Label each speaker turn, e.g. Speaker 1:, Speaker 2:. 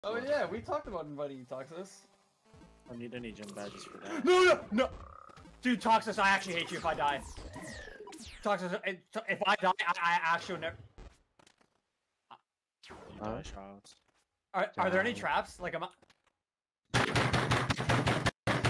Speaker 1: Oh yeah, we talked about inviting you, Toxus.
Speaker 2: I don't need any gym badges for that.
Speaker 3: No! Dude, Toxus, I actually hate you if I die. Toxus, if I die, I actually never...
Speaker 2: You die, Charles.
Speaker 3: Are there any traps? Like, am I...